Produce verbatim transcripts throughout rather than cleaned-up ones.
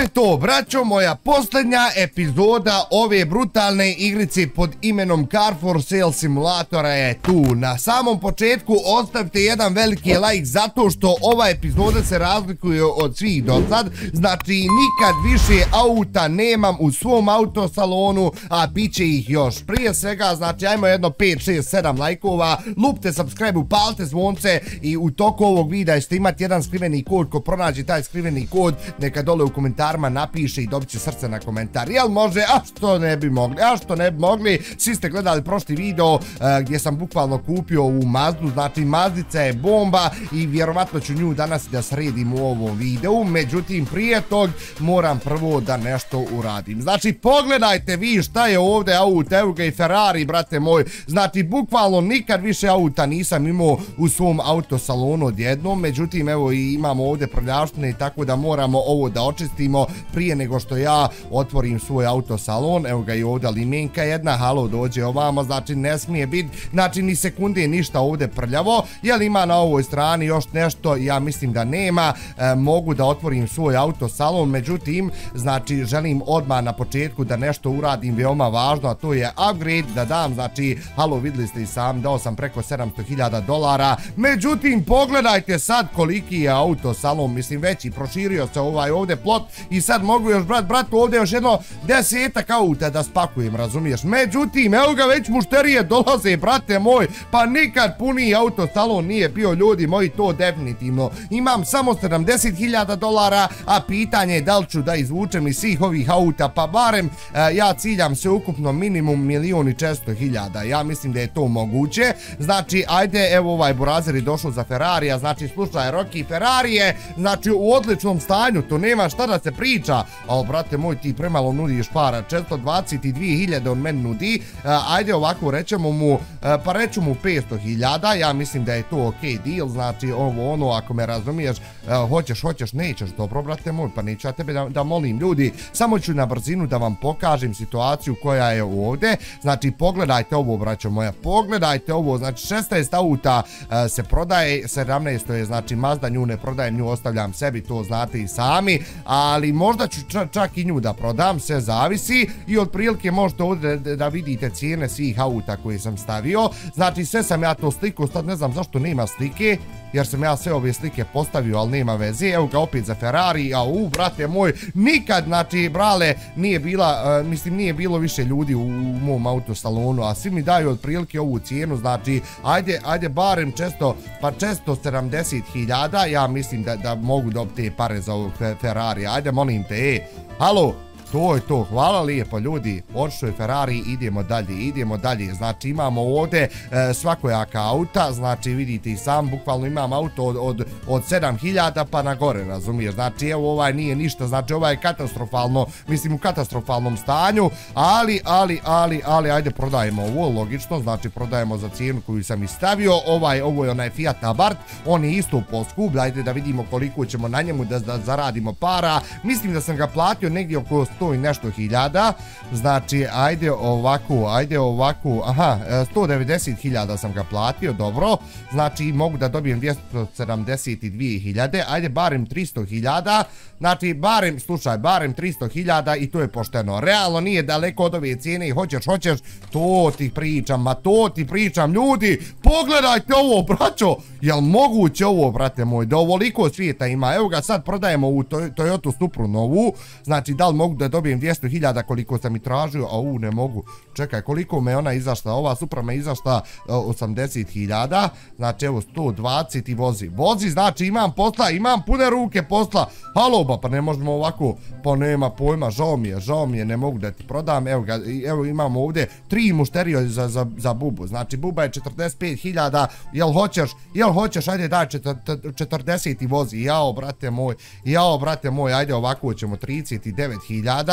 Eto, braćo moja, posljednja epizoda ove brutalne igrice pod imenom Car for Sale Simulatora je tu. Na samom početku ostavite jedan veliki like zato što ova epizoda se razlikuje od svih do sad. Znači, nikad više auta nemam u svom autosalonu, a bit će ih još. Prije svega, znači, ajmo jedno pet, šest, sedam lajkova, lupte subscribe, upalite zvonce i u toku ovog videa ćete imati jedan skriveni kod. Ko pronađe taj skriveni kod, neka dole u komentarima napiše i dobit će srce na komentar. Jel može? A što ne bi mogli? A što ne bi mogli? Svi ste gledali prošli video uh, gdje sam bukvalno kupio ovu Mazdu. Znači, Mazdica je bomba i vjerovatno ću nju danas da sredim u ovom videu. Međutim, prije tog moram prvo da nešto uradim. Znači, pogledajte vi šta je ovdje auto. Evo ga i Ferrari, brate moj. Znači, bukvalno nikad više auta nisam imao u svom autosalonu odjednom. Međutim, evo i imamo ovdje prljaštine i tako da moramo ovo da očistimo prije nego što ja otvorim svoj autosalon. Evo ga i ovdje limenka jedna, halo, dođe ovamo, znači ne smije biti, znači ni sekunde ništa ovdje prljavo. Jel ima na ovoj strani još nešto? Ja mislim da nema. E, mogu da otvorim svoj autosalon, međutim, znači želim odmah na početku da nešto uradim veoma važno, a to je upgrade, da dam, znači, halo, vidjeli ste i sam, dao sam preko sedamsto hiljada dolara, međutim, pogledajte sad koliki je autosalon, mislim veći, proširio se ovaj ovdje plot i sad mogu još, brat, brat, ovdje još jedno desetak auta da spakujem, razumiješ? Međutim, evo ga, već mušterije dolaze, brate moj, pa nikad puniji autosalon nije bio, ljudi moji, to definitivno. Imam samo sedamdeset hiljada dolara, a pitanje je da li ću da izvučem iz svih ovih auta, pa barem e, ja ciljam se ukupno minimum milion i četiristo hiljada, ja mislim da je to moguće. Znači, ajde, evo ovaj Burazer je došao za Ferrarija, znači, slušaj, Rocky, Ferrari je, znači, u odličnom stanju, to nema šta da se priča, ali, brate moj, ti premalo nudiš para, četiristo dvadeset dvije hiljade on meni nudi, ajde ovako, rećemo mu, pa reću mu petsto hiljada, ja mislim da je to ok deal, znači, ovo ono, ako me razumiješ, hoćeš, hoćeš, nećeš, dobro, brate moj, pa neću ja tebe da, da molim, ljudi, samo ću na brzinu da vam pokažem situaciju koja je ovdje, znači, pogledajte ovo, braćo moja, pogledajte ovo, znači, šesnaest auta se prodaje, sedamnaest je, znači, Mazda, nju ne prodajem, nju ostavljam sebi, to znate i sami, ali možda ću čak i nju da prodam, sve zavisi i otprilike možete ovdje da vidite cijene svih auta koje sam stavio. Znači, sve sam ja to sliku, sad ne znam zašto nema slike, jer sam ja sve ove slike postavio, ali nema veze. Evo ga opet za Ferrari, a u, brate moj, nikad, znači, brale, nije bila, uh, mislim, nije bilo više ljudi u, u mom autosalonu, a svi mi daju otprilike ovu cijenu, znači, ajde, ajde, barem često, pa često sedamdeset hiljada, ja mislim da, da mogu dobiti te pare za ovog Ferrari, ajde, molim te, e, halo, to je to, hvala lijepo, ljudi, odšao je Ferrari, idemo dalje, idemo dalje, znači imamo ovdje e, svakojaka auta, znači vidite i sam, bukvalno imam auto od, od, od sedam hiljada pa na gore, razumiješ, znači evo ovaj nije ništa, znači ovaj je katastrofalno, mislim u katastrofalnom stanju, ali, ali, ali, ali, ajde prodajemo ovo, logično, znači prodajemo za cijenu koju sam i stavio, ovaj, ovo je onaj Fiat Abarth, on je isto poskup, ajde da vidimo koliko ćemo na njemu da, da zaradimo para, mislim da sam ga platio negdje oko sto i nešto hiljada, znači ajde ovako, ajde ovako, aha, sto devedeset hiljada sam ga platio, dobro, znači mogu da dobijem dvjesto sedamdeset dvije hiljade, ajde barem tristo hiljada, znači barem, slušaj, barem tristo hiljada i to je pošteno, realno nije daleko od ove cijene i hoćeš, hoćeš, to ti pričam, ma to ti pričam, ljudi, pogledajte ovo, braćo, jel moguće ovo, brate moj, da ovoliko svijeta ima, evo ga sad prodajemo u Toyota Supru novu, znači da li mogu da dobijem dvjesto hiljada koliko sam i tražio, a u ne mogu, čekaj, koliko me ona izašla, ova Supra me izašla osamdeset hiljada, znači evo sto dvadeset i vozi, vozi, znači imam posla, imam pune ruke posla, halo ba, pa ne možemo ovako, pa nema pojma, žao mi je, žao mi je, ne mogu da ti prodam, evo ga, evo imamo ovdje tri mušterije za, za, za bubu, znači buba je četrdeset pet hiljada, jel hoćeš, jel hoćeš, ajde daj četrdeset i vozi, jao brate moj, jao brate moj, ajde ovako ćemo trideset devet hiljada,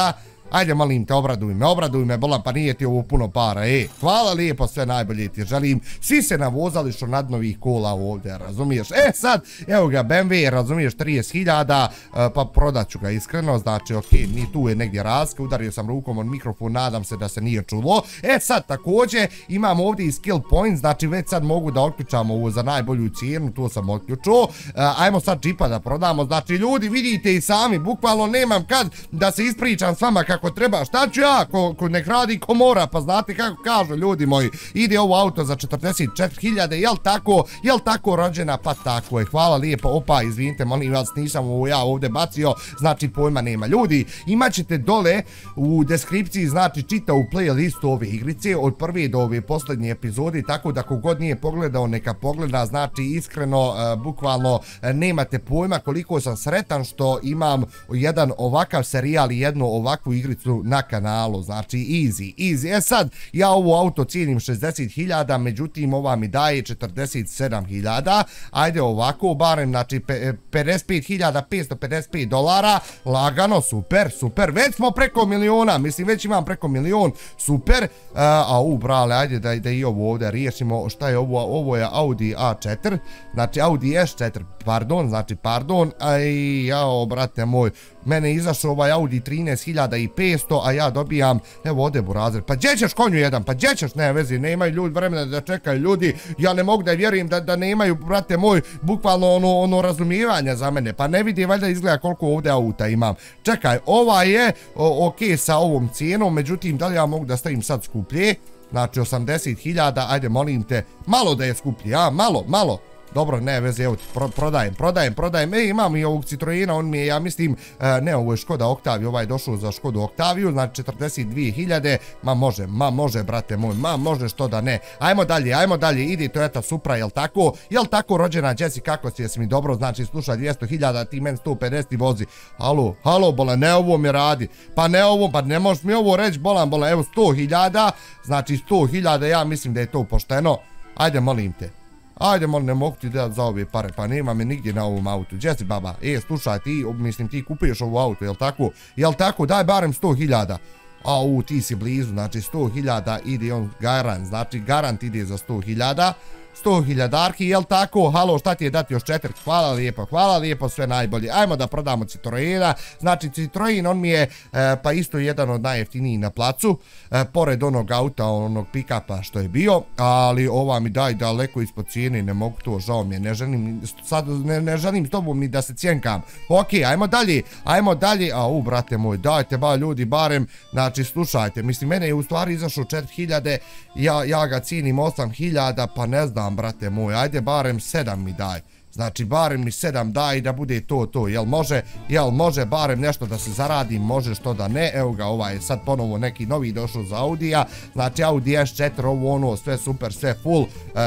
Ajde, molim te, obraduj me, obraduj me, bolam, pa nije ti ovo puno para, e. Hvala lijepo, sve najbolje ti želim. Svi se navozali što nad novih kola ovdje, razumiješ? E sad, evo ga, B M W, razumiješ, trideset hiljada, pa prodat ću ga iskreno, znači, okej, ni tu je negdje raska, udario sam rukom od mikrofon, nadam se da se nije čulo. E sad, također, imam ovdje i skill point, znači već sad mogu da otključam ovo za najbolju cijenu, to sam otključio. Ajmo sad džipa da prodamo, znači ljudi, vidite i sami, bukvalno nemam kad da se ispričam s vama kako treba, šta ću ja, ko, ko nek radi ko mora, pa znate kako kažu ljudi moji, ide ovo auto za četrdeset četiri hiljade, jel tako, jel tako rođena, pa tako je, hvala lijepo, opa, izvinite, molim vas, nisam ovo ja ovdje bacio, znači pojma nema. Ljudi, imat ćete dole u deskripciji, znači čitavu playlistu ove igrice, od prve do ove posljednje epizode, tako da kogod nije pogledao, neka pogleda, znači iskreno, uh, bukvalno, uh, nemate pojma koliko sam sretan što imam jedan ovakav serijal i jednu ovakvu igricu na kanalu, znači easy, easy. E sad, ja ovo auto cijenim šezdeset hiljada, međutim ova mi daje četrdeset sedam hiljada, ajde ovako, barem, znači pedeset pet hiljada petsto pedeset pet dolara, lagano, super, super, već smo preko miliona, mislim već imam preko milion, super, uh, a u brale, ajde da, da i ovo ovdje riješimo, šta je ovo, ovo je Audi A četiri, znači Audi S četiri, pardon, znači pardon, aj, jao, brate moj, mene izašao ovaj Audi trinaest hiljada petsto, a ja dobijam, evo ode burazer, pa gdje ćeš konju jedan, pa gdje ćeš, ne vezi, ne imaju ljudi vremena da čekaju ljudi, ja ne mogu da vjerujem da, da ne imaju, brate moj, bukvalno ono, ono razumijevanja za mene, pa ne vidi valjda izgleda koliko ovdje auta imam. Čekaj, ova je o, ok sa ovom cijenom, međutim, da li ja mogu da stavim sad skuplje, znači osamdeset hiljada, ajde molim te, malo da je skuplje, a, malo, malo. Dobro, ne veze, evo ti, pro, prodajem, prodajem, prodajem, e, imam i ovog Citroena, on mi je, ja mislim, uh, ne, ovo je Škoda Octavia, ovaj je došao za Škodu Octaviju, znači četrdeset dvije hiljade, ma može, ma može, brate moj, ma može, što da ne, ajmo dalje, ajmo dalje, idi Toyota Supra, jel tako, jel tako rođena, Jesse, kako si, jesi mi dobro, znači, slušaj, dvjesto hiljada, ti men sto pedeset vozi, halo, halo, bola, ne ovo mi radi, pa ne ovo, pa ne možeš mi ovo reći, bolan, bola, evo sto hiljada, znači sto hiljada, ja mislim da je to pošteno, ajde, molim te. Ajde, molim, ne mogu ti dati za ove pare, pa nema me nigdje na ovom autu. Jesse, baba, e, slušaj, ti, mislim, ti kupuješ ovo auto, jel tako? Jel tako, daj barem sto hiljada. Au, ti si blizu, znači sto hiljada ide on garant, znači garant ide za sto hiljada. sto hiljadarki, jel tako? Halo, šta ti je dati još četiri? Hvala lijepo, hvala lijepo, sve najbolje. Ajmo da prodamo Citroena. Znači, Citroen, on mi je e, pa isto jedan od najjeftinijih na placu, e, pored onog auta, onog pick-upa što je bio, ali ova mi daj daleko ispod cijene, ne mogu to, žao mi je, ne želim, sad ne, ne želim s tobom ni da se cijenkam. Ok, ajmo dalje, ajmo dalje, a u, brate moj, dajte ba ljudi, barem, znači, slušajte, mislim, mene je u stvari izašao četiri hiljade, ja, ja ga cijenim osam hiljada, pa ne znam, brate moj, ajde barem sedam mi daj, znači barem mi sedam daj da bude to to, jel može, jel može barem nešto da se zaradi, može što da ne, evo ga, ovaj je sad ponovo neki novi došao za Audija, znači Audi S četiri, ovo ono, sve super, sve full, uh, uh,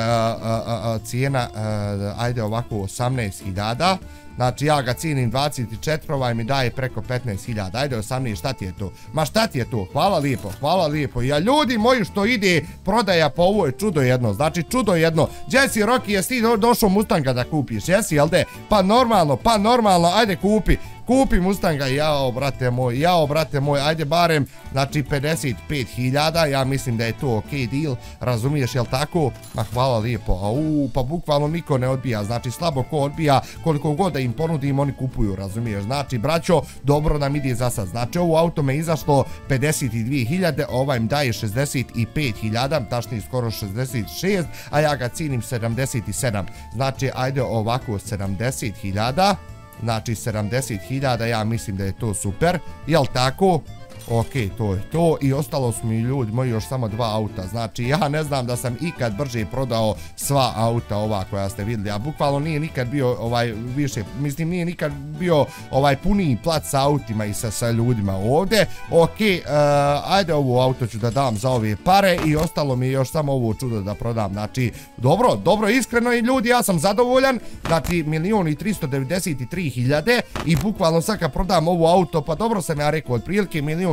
uh, cijena, uh, ajde ovako osamnaest hiljada, znači ja ga cijenim dvadeset četiri, ovaj mi daje preko petnaest hiljada, ajde osamnaest, šta ti je to? Ma šta ti je to? Hvala lijepo, hvala lijepo. Ja ljudi moji što ide prodaja, pa ovo je čudo jedno, znači čudo jedno. Jesse, Rocky, jesi ti do, došao Mustanga da kupiš, jesi, jel de? Pa normalno, pa normalno, ajde kupi. Kupi Mustanga, jao brate moj, jao brate moj, ajde barem, znači pedeset pet hiljada, ja mislim da je to ok deal, razumiješ, jel tako? Ma hvala lijepo, au, pa bukvalno niko ne odbija, znači slabo ko odbija, koliko god da im ponudim, oni kupuju, razumiješ, znači braćo, dobro nam ide za sad, znači ovo auto me izašlo pedeset dvije hiljade, ovaj im daje šezdeset pet hiljada, tačnije skoro šezdeset šest, a ja ga cijenim sedamdeset sedam, znači ajde ovako sedamdeset hiljada, znači sedamdeset hiljada, ja mislim da je to super, jel tako? Ok, to je to i ostalo su mi ljudi moji još samo dva auta, znači ja ne znam da sam ikad brže prodao sva auta ova koja ste vidjeli, a bukvalno nije nikad bio ovaj više, mislim nije nikad bio ovaj puniji plac sa autima i sa, sa ljudima ovdje. Ok, uh, ajde ovo auto ću da dam za ove pare i ostalo mi je još samo ovo čudo da prodam, znači dobro, dobro, iskreno i ljudi, ja sam zadovoljan, znači milion i tristo devedeset tri hiljade i bukvalno sad kad prodam ovo auto, pa dobro sam ja rekao, otprilike milion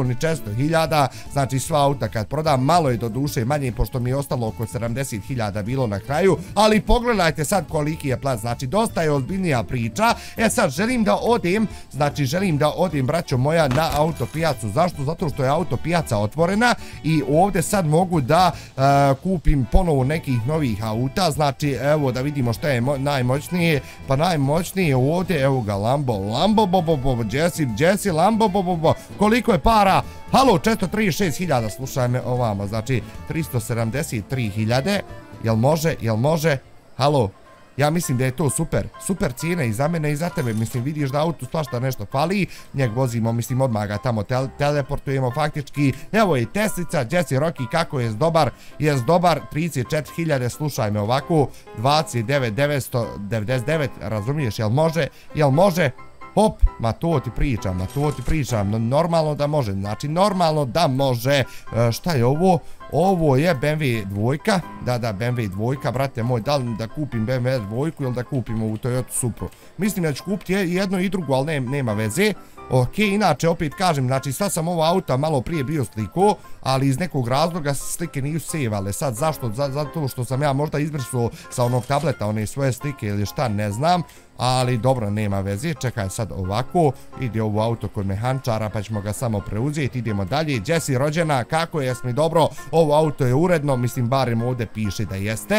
ni četiristo hiljada, znači sva auta kad prodam, malo je do duše manje, pošto mi je ostalo oko sedamdeset hiljada bilo na kraju, ali pogledajte sad koliki je plac, znači dosta je ozbiljnija priča. E sad želim da odem, znači želim da odem, braćo moja, na autopijacu. Zašto? Zato što je autopijaca otvorena i ovdje sad mogu da uh, kupim ponovo nekih novih auta, znači evo da vidimo šta je najmoćnije, pa najmoćnije ovdje, evo ga Lambo, Lambo, bo, bo, bo, Jesse, Jesse, Lambo, bo, bo, bo, koliko je para? Halo, četiristo trideset šest hiljada, slušaj me ovamo, znači tristo sedamdeset tri hiljade, jel može, jel može, halo, ja mislim da je to super, super cijena i za mene i za tebe, mislim vidiš da auto svašta nešto fali, njeg vozimo, mislim odmah ga tamo tel teleportujemo faktički, evo je Teslica, Jesse Rocky, kako je dobar, je dobar, trideset četiri hiljade, slušaj me ovako, dvadeset devet hiljada devetsto devedeset devet, razumiješ, jel može, jel može? Hop, ma to ti pričam, ma to ti pričam, normalno da može, znači normalno da može. E, šta je ovo? Ovo je B M W dvojka, da da B M W dvojka, brate moj, da li da kupim B M W dvojku ili da kupim ovu Toyota Supru? Mislim da ću kupiti jedno i drugo, ali ne, nema veze. Ok, inače opet kažem, znači sad sam ovo auta malo prije bio sliko, ali iz nekog razloga slike nisu sevale. Sad zašto? Zato što sam ja možda izbrisao sa onog tableta one svoje slike ili šta, ne znam. Ali dobro, nema veze, čekaj sad ovako, ide ovo auto kod mehančara pa ćemo ga samo preuzeti, idemo dalje. Jesse rođena, kako je, jesmi dobro, ovo auto je uredno, mislim barem ovdje piše da jeste.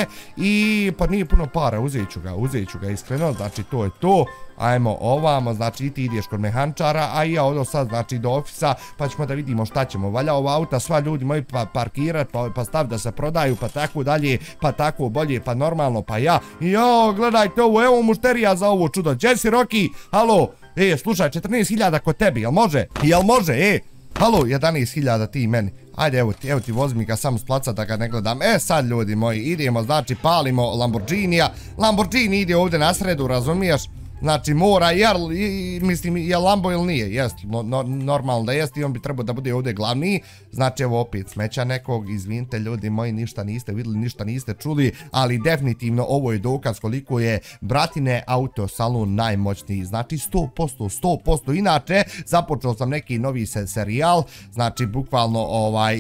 I pa nije puno para, uzet ću ga, uzet ću ga iskreno, znači to je to. Ajmo ovamo, znači ti ideš kod mehančara, a ja odo sad znači do ofisa, pa ćemo da vidimo šta ćemo. Valja ova auta sva ljudi moji pa parkirati, pa, pa stav da se prodaju, pa tako dalje, pa tako bolje, pa normalno, pa ja. Jo, gledajte ovo, evo mušterija za ovo čudo. Jesse Rocky, halo, e, slušaj, četrnaest hiljada kod tebi, jel može? Jel može, e? Halo, jedanaest hiljada ti meni. Ajde, evo ti, evo ti vozi mi ga sam s placa da ga ne gledam. E sad ljudi moji, idemo, znači palimo Lamborghinija. Lamborghini ide ovdje na sredu, razumiješ? Znači mora, jer, mislim, je Lambo ili nije, jest, no, no, normalno da jest i on bi trebao da bude ovdje glavni. Znači evo opet smeća nekog, izvinite ljudi moji, ništa niste vidjeli, ništa niste čuli, ali definitivno ovo je dokaz koliko je bratine auto salon najmoćniji, znači sto posto, sto posto. Inače, započeo sam neki novi se serijal, znači bukvalno ovaj,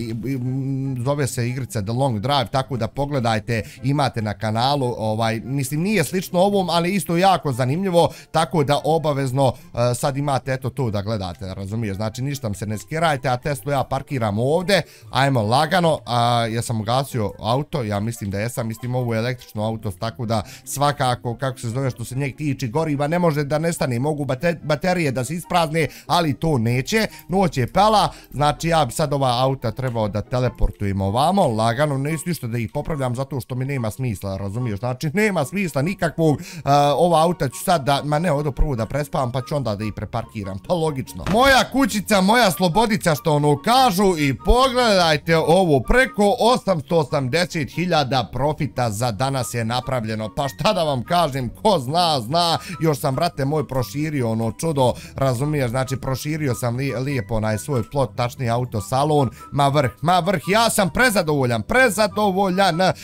zove se igrica The Long Drive, tako da pogledajte, imate na kanalu, ovaj, mislim nije slično ovom, ali isto jako zanimljivo. Tako da obavezno uh, sad imate eto to da gledate, razumiješ, znači ništa se ne skirajte, a Teslu ja parkiram ovdje, ajmo lagano, a ja sam ugasio auto, ja mislim da jesam, mislim ovo je električno auto, tako da svakako, kako se zove što se njeg tiči goriva, ne može da nestane, mogu bate, baterije da se isprazne, ali to neće, noć je pela, znači ja bi sad ova auta trebao da teleportujem ovamo, lagano, neću ništa da ih popravljam zato što mi nema smisla, razumiješ, znači nema smisla nikakvog, uh, ova auta ću sad da, ma ne, odo prvo da prespavam pa ću onda da ih preparkiram, pa logično. Moja kućica, moja slobodica što ono kažu i pogledajte ovo, preko osamsto osamdeset hiljada profita za danas je napravljeno, pa šta da vam kažem, ko zna, zna, još sam brate moj proširio ono čudo, razumiješ, znači proširio sam li, lijepo onaj svoj plot, tačni auto salon, ma vrh, ma vrh, ja sam prezadovoljan, prezadovoljan, e,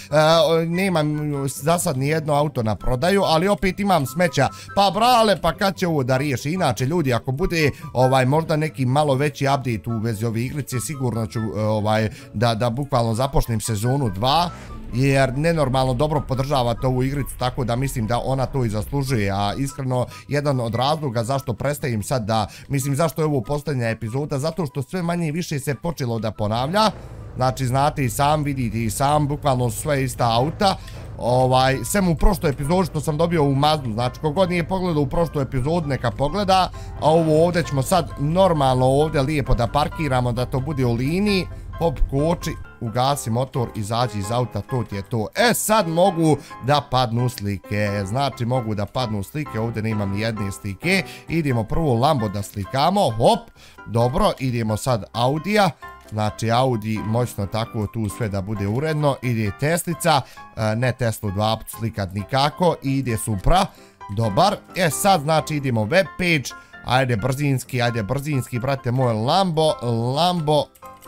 nemam za sad nijedno auto na prodaju, ali opet imam smeća. Pa brale, pa kad će ovo da riješi? Inače ljudi, ako bude ovaj možda neki malo veći update u vezi ove igrice, sigurno ću ovaj da da bukvalno započnem sezonu dva, jer nenormalno dobro podržavate ovu igricu, tako da mislim da ona to i zaslužuje, a iskreno jedan od razloga zašto prestajem sad da, mislim zašto je ovo posljednja epizoda, zato što sve manje i više se počelo da ponavlja, znači znate i sam, vidite i sam, bukvalno sve ista auta. Ovaj, sem u prošloj epizodi što sam dobio u Mazdu, znači kogod nije pogledao u prošlu epizodu neka pogleda, a ovo ovdje ćemo sad normalno ovdje lijepo da parkiramo, da to bude u liniji, hop koči, ugasi motor, izađi iz auta, to ti je to. E sad mogu da padnu slike, znači mogu da padnu slike, ovdje nemam ni jedne slike, idemo prvo Lambo da slikamo, hop, dobro, idemo sad Audija. Znači Audi moćno tako tu sve da bude uredno, ide Teslica, ne Teslu dva put slikat nikako, ide Supra, dobar. E sad znači idemo web page, ajde brzinski, ajde brzinski, brate moj, Lambo, Lambo,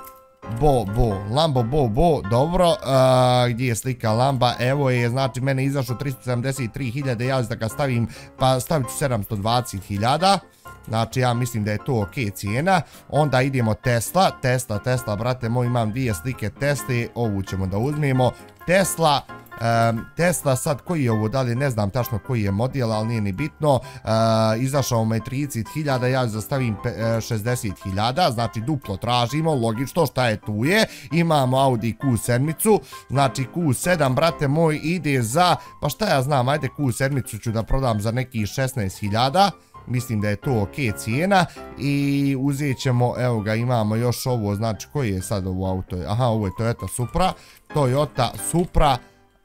Bo, bo, Lambo, bo, bo, dobro, uh, gdje je slika Lamba, evo je, znači mene izašlo tristo sedamdeset tri hiljade, ja da ga stavim, pa stavit ću sedamsto dvadeset hiljada, znači ja mislim da je to ok cijena. Onda idemo Tesla, Tesla, Tesla, brate moj, imam dvije slike Tesli, ovu ćemo da uzmemo. Tesla, um, Tesla sad koji je ovo, da li ne znam tačno koji je model, ali nije ni bitno, uh, izašao me trideset hiljada, ja zastavim šezdeset hiljada, znači duplo tražimo, logično šta je tu je, imamo Audi Q sedam, znači Q sedam, brate moj, ide za, pa šta ja znam, ajde Q sedam ću da prodam za nekih šesnaest hiljada, mislim da je to ok cijena i uzet ćemo, evo ga, imamo još ovo, znači koji je sad ovo auto, aha, ovo je Toyota Supra, Toyota Supra,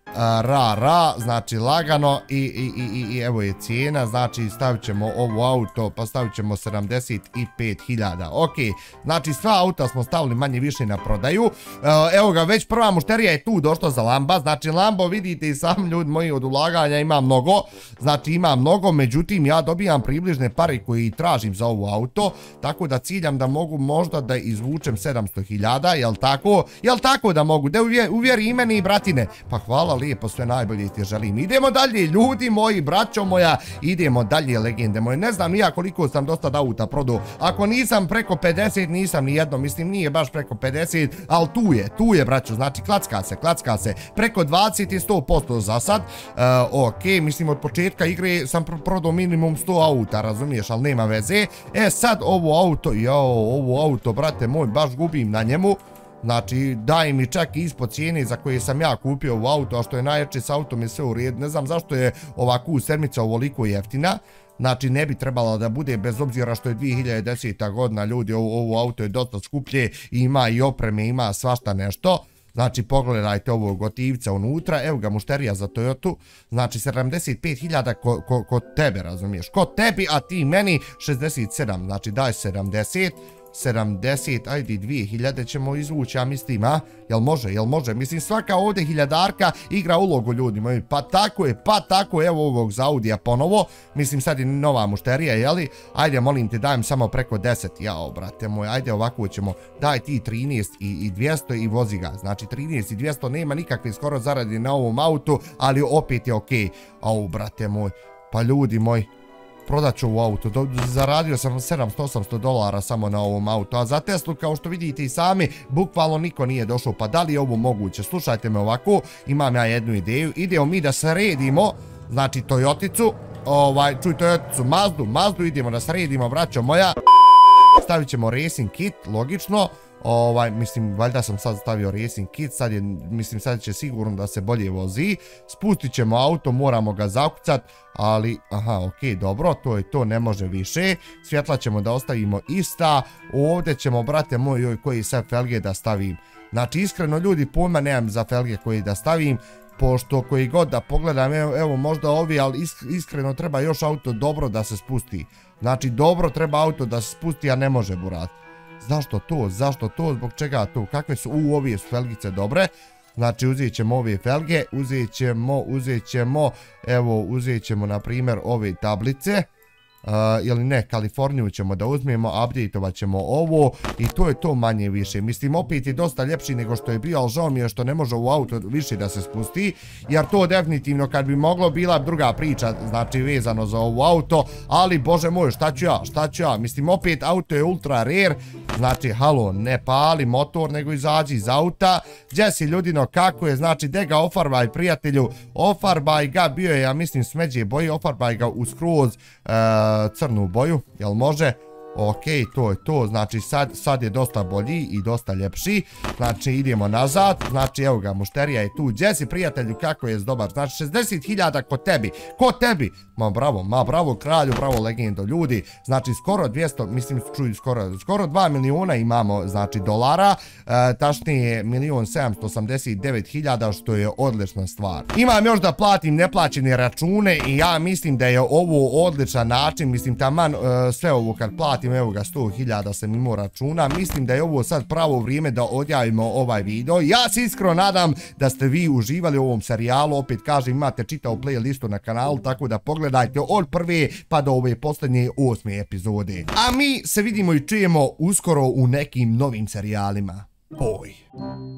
ra ra, znači lagano i, i, i, i evo je cijena, znači stavit ćemo ovo auto, pa stavit ćemo sedamdeset pet hiljada, ok, znači sva auta smo stavili manje više na prodaju, evo ga, već prva mušterija je tu došla za Lamba, znači Lambo vidite i sam ljudi moji od ulaganja ima mnogo, znači ima mnogo, međutim ja dobijam približne pare koji tražim za ovo auto, tako da ciljam da mogu možda da izvučem sedamsto hiljada, jel tako, jel tako da mogu, da uvjeri i meni i bratine, pa hvala lijepo, sve najbolje ti želim. Idemo dalje, ljudi moji, braćo moja, idemo dalje, legende moje. Ne znam nija koliko sam dosta auta prodao. Ako nisam preko pedeset, nisam ni jedno, mislim nije baš preko pedeset, ali tu je, tu je, braćo, znači klacka se, klacka se. Preko dvadeset je sto posto za sad. Uh, ok, mislim od početka igre sam prodao minimum sto auta, razumiješ, ali nema veze. E sad ovo auto, jao, ovo auto, brate moj, baš gubim na njemu. Znači, daj mi čak i ispod cijene za koje sam ja kupio u auto, a što je najjače s autom je sve u redu. Ne znam zašto je ova Q sedam ovoliko jeftina. Znači, ne bi trebala da bude, bez obzira što je dvije hiljade deseta godina, ljudi, ovo, ovo auto je dosta skuplje, ima i opreme, ima svašta nešto. Znači, pogledajte ovog gotivca unutra, evo ga mušterija za Toyotu, znači sedamdeset pet hiljada kod ko, ko tebe, razumiješ, kod tebi, a ti meni šezdeset sedam, znači daj sedamdeset, sedamdeset, ajde dvije hiljade ćemo izvući, ja mislim, a? Jel može, jel može? Mislim, svaka ovdje hiljadarka igra ulogu, ljudi moji, pa tako je, pa tako, evo ovog za Audija ponovo, mislim, sad je nova mušterija, jeli? Ajde, molim te, dajem samo preko deset, jao, brate moj, ajde ovako ćemo, daj ti trinaest i dvjesto i vozi ga, znači trinaest i dvjesto, nema nikakve skoro zaradi na ovom autu, ali opet je okej, au, brate moj, pa ljudi moji, prodat ću u auto, zaradio sam sedamsto osamsto dolara samo na ovom auto, a za Teslu, kao što vidite i sami, bukvalno niko nije došao, pa da li je ovo moguće? Slušajte me ovako, imam ja jednu ideju, idemo mi da sredimo, znači Toyoticu, ovaj, čuj Toyoticu, Mazdu, Mazdu, idemo da sredimo, braćo moja, stavit ćemo racing kit, logično, ovaj, mislim, valjda sam sad stavio racing kit, sad je, mislim, sad će sigurno da se bolje vozi, spustit ćemo auto, moramo ga zakucat, ali, aha, okej, dobro, to je to, ne može više, svjetla ćemo da ostavimo ista, ovdje ćemo, brate moj, joj, koji sad felge da stavim, znači, iskreno, ljudi, pojma nemam za felge koji da stavim, pošto koji god da pogledam, evo, evo možda ovi, ali iskreno treba još auto dobro da se spusti, znači, dobro treba auto da se spusti, a ne može, burat. Zašto to? Zašto to? Zbog čega to? Kakve su? U, ove su felgice dobre. Znači, uzet ćemo ove felge, uzet ćemo, uzet ćemo, evo, uzet ćemo, na primjer, ove tablice. Uh, ili ne, Kaliforniju ćemo da uzmemo, update-ovat ćemo ovo i to je to manje više. Mislim, opet je dosta ljepši nego što je bio, ali žao mi je što ne može u auto više da se spusti, jer to definitivno kad bi moglo bila druga priča, znači vezano za ovo auto, ali bože moj, šta ću ja, šta ću ja, mislim, opet auto je ultra rare, znači, halo, ne pali motor, nego izađi iz auta, gdje si ljudino, kako je, znači, de ga ofarbaj, prijatelju, ofarbaj ga, bio je, ja mislim, smeđe boje, ofarbaj ga u skroz, uh, crnu boju, jel može? Ok, to je to, znači sad, sad je dosta bolji i dosta ljepši, znači idemo nazad, znači evo ga, mušterija je tu, gdje si prijatelju, kako je dobar, znači šezdeset hiljada kod tebi, kod tebi, ma bravo, ma bravo kralju, bravo legendo, ljudi, znači skoro dvjesto, mislim, čuj, skoro, skoro dva miliona imamo, znači dolara, e, tačnije milion sedamsto osamdeset devet hiljada, što je odlična stvar. Imam još da platim neplaćene račune i ja mislim da je ovo odličan način, mislim, taman e, sve ovo kad platim, evo ga, sto hiljada sam imao računa, mislim da je ovo sad pravo vrijeme da odjavimo ovaj video. Ja se iskreno nadam da ste vi uživali u ovom serijalu, opet kažem, imate čitavu playlistu na kanalu, tako da pogledajte od prve pa do ove posljednje osme epizode. A mi se vidimo i čujemo uskoro u nekim novim serijalima. Boj!